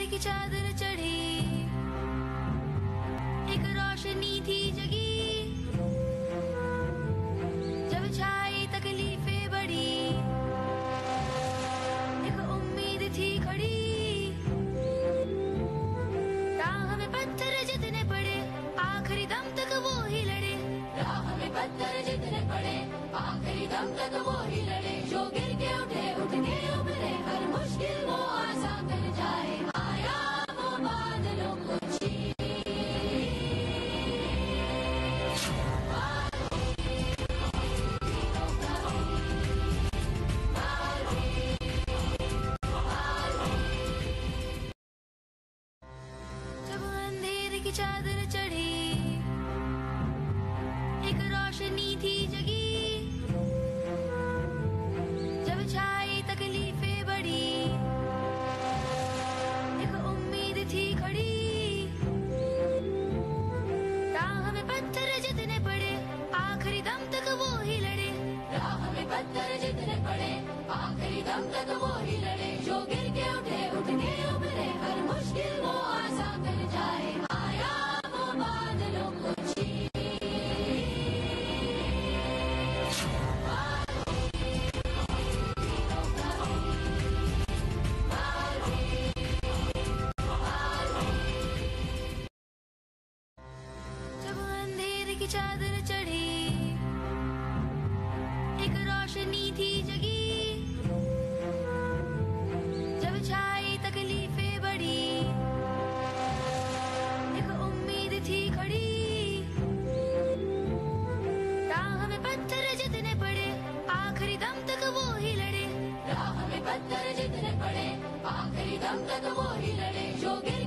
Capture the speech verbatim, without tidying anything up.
की चादर चढ़ी, एक रोशनी थी जगी, जब छाई तकलीफें बड़ी, एक उम्मीद थी खड़ी, राह में पत्थर जितने पड़े आखिरी दम तक वो ही लड़े, राह में पत्थर जितने पड़े आखिरी दम तक वो ही लड़े, जो गिर के उठे उठ के उभरे, हर मुश्किल वो आसान कर जाए, आया वो बादलों को चीर। जब अंधेरे की चादर चढ़ी, एक रोशनी थी जगी, जब छाई तकलीफें बड़ी, एक उम्मीद थी खड़ी, राह में पत्थर जितने पड़े आखिरी दम तक वो ही लड़े, राह में पत्थर जितने पड़े आखिरी दम तक वो ही लड़े, जो गिर के उठे उठ के उभरे, हर मुश्किल वो आसान कर जाए, आया वो बादलों को चीर। जब अंधेरे की चादर चढ़ी, एक रोशनी थी जगी, जब छाई तकलीफें बड़ी, एक उम्मीद थी खड़ी, राह में पत्थर जितने पड़े आखिरी दम तक वो ही लड़े, राह में पत्थर जितने पड़े आखिरी दम तक वो ही लड़े, जो गिर